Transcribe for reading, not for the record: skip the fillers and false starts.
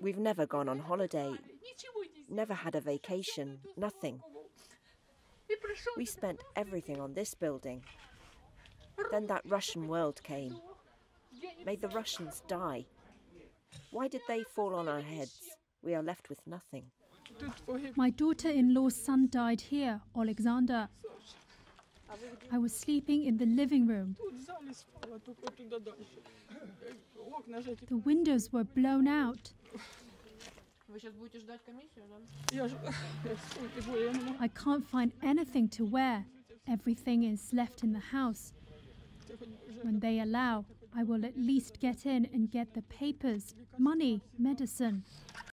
We've never gone on holiday, never had a vacation, nothing. We spent everything on this building. Then that Russian world came. May the Russians die. Why did they fall on our heads? We are left with nothing. My daughter-in-law's son died here, Alexander. I was sleeping in the living room. The windows were blown out. I can't find anything to wear. Everything is left in the house. When they allow, I will at least get in and get the papers, money, medicine.